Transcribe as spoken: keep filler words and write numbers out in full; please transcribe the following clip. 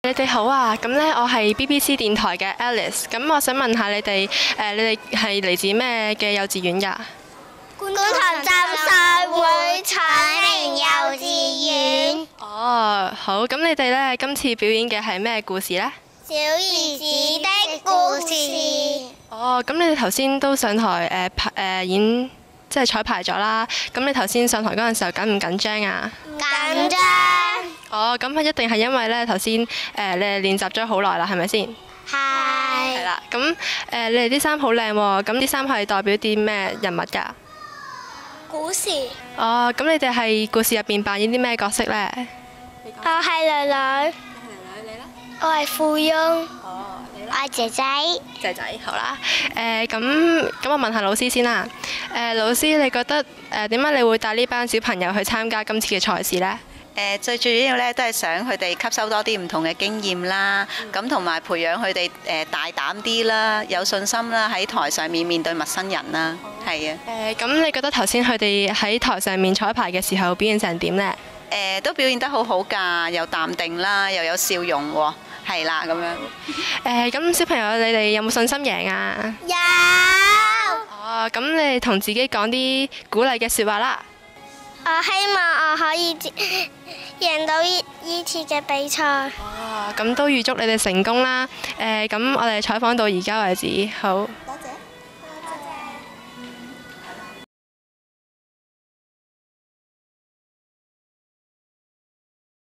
你哋好啊！咁呢，我係 B B C 電台嘅 Alice。咁我想問下你哋，誒，你哋係嚟自咩嘅幼稚園㗎？ 觀塘浸信會彩明幼稚園。 哦，好。咁你哋呢，今次表演嘅係咩故事呢？ 小兒子的故事。 哦，咁你哋頭先都上台誒排誒演，即係彩排咗啦。咁你頭先上台嗰陣時候緊唔緊張啊？ 緊張。 哦，咁係一定係因為咧頭先誒你哋練習咗好耐啦，係咪先？ 係。 係啦，咁誒、呃、你哋啲衫好靚喎，咁啲衫係代表啲咩人物㗎？ 故事。 哦，咁你哋係故事入邊扮演啲咩角色呢？ 我係女女。 你咧？ 我係富翁。 哦，你我係姐姐。 仔仔，好啦。誒咁咁，我問下老師先啦。誒、呃、老師，你覺得誒點解你會帶呢班小朋友去參加今次嘅賽事呢？ 誒最主要咧都係想佢哋吸收多啲唔同嘅經驗啦，咁同埋培養佢哋誒大膽啲啦，有信心啦，喺台上面面對陌生人啦，係啊。 誒咁，你覺得頭先佢哋喺台上面彩排嘅時候表現成點呢？ 誒都表現得好好㗎，又淡定啦，又有笑容喎，係啦咁樣。 誒咁小朋友，你哋有冇信心贏啊？ 有。 哦，咁你哋同自己講啲鼓勵嘅説話啦。 我希望我可以贏到呢呢次嘅比賽。 哦，咁都預祝你哋成功啦！誒，咁我哋採訪到而家為止，好。